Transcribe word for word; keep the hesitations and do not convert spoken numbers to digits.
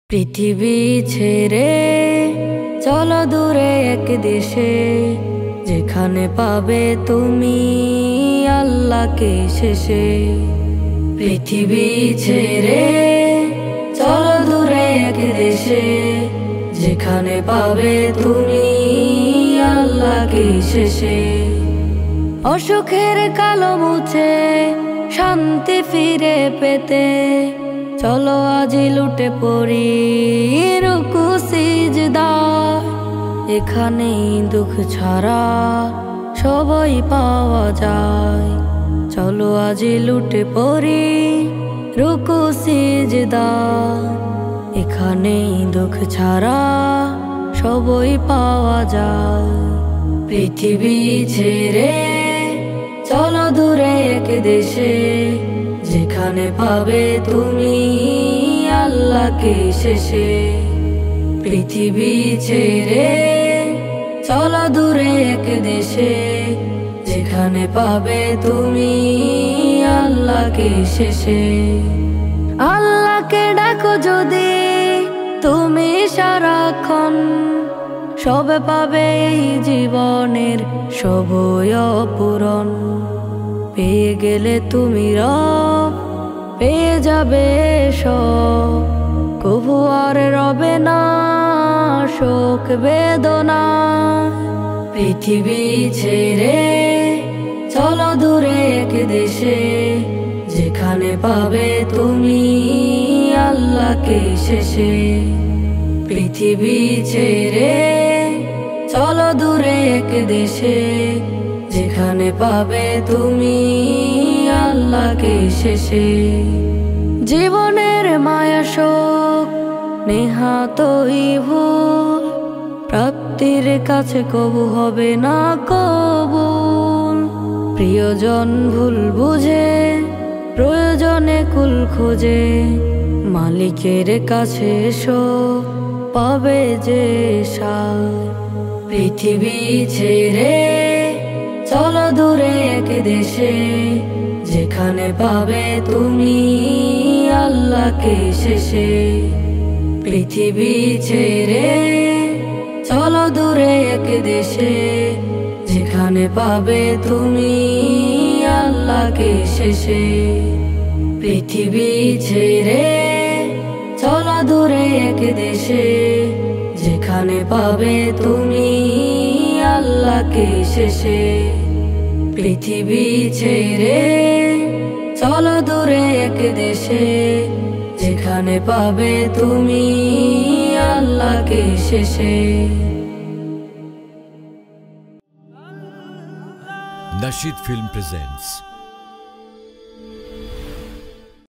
পৃথিবী ছেড়ে চলো দূরে এক দেশে, যেখানে পাবে তুমি আল্লাহকে শেষে। পৃথিবী ছেড়ে চলো দূরে এক দেশে, যেখানে পাবে তুমি আল্লাহকে শেষে। অসুখের কালো মুছে শান্তি ফিরে পেতে, চলো আজি লুটে পড়ি রুকু সিজদা। এখানেই দুঃখ ছাড়া সবই পাওয়া যায়, চলো আজি লুটে পড়ি রুকু সিজদা। এখানেই দুঃখ ছাড়া সবই পাওয়া যায়। পৃথিবী ছেড়ে চলো দূরে এক দেশে, যেখানে পাবে তুমি আল্লাহকে শেষে। পৃথিবী ছেড়ে চলো দূরে এক দেশে, যেখানে পাবে তুমি আল্লাহকে শেষে। আল্লাহকে ডাকো যদি তুমি সারাক্ষণ, সবে পাবে এই জীবনের সবই অপূরণ। পেয়ে গেলে তুমি রব, পেয়ে যাবে সব, কভু আর রবে না শোক বেদনা। পৃথিবী ছেড়ে চলো দূরে এক দেশে, যেখানে পাবে তুমি আল্লাহকে শেষে। পৃথিবী ছেড়ে চলো দূরে এক দেশে, যেখানে পাবে তুমি আল্লাহকে শেষে। জীবনের মায়া শোক নেহাতই ভুল, প্রাপ্তির কাছে কবু হবে না কবুল। প্রিয়জন ভুল বুঝে প্রয়োজনে কুল খোঁজে, মালিকের কাছে এসো পাবে যে সায়। পৃথিবী ছেড়ে চলো দূরে এক দেশে, যেখানে পাবে তুমি আল্লাহকে শেষে। পৃথিবী ছেড়ে চলো দূরে এক দেশে, যেখানে পাবে তুমি আল্লাহকে শেষে। পৃথিবী ছেড়ে চলো দূরে এক দেশে, যেখানে পাবে তুমি আল্লাহকে শেষে। পৃথিবী ছেড়ে চলো দূরে এক দেশে, যেখানে পাবে তুমি আল্লাহকে শেষে। Nasheed Film presents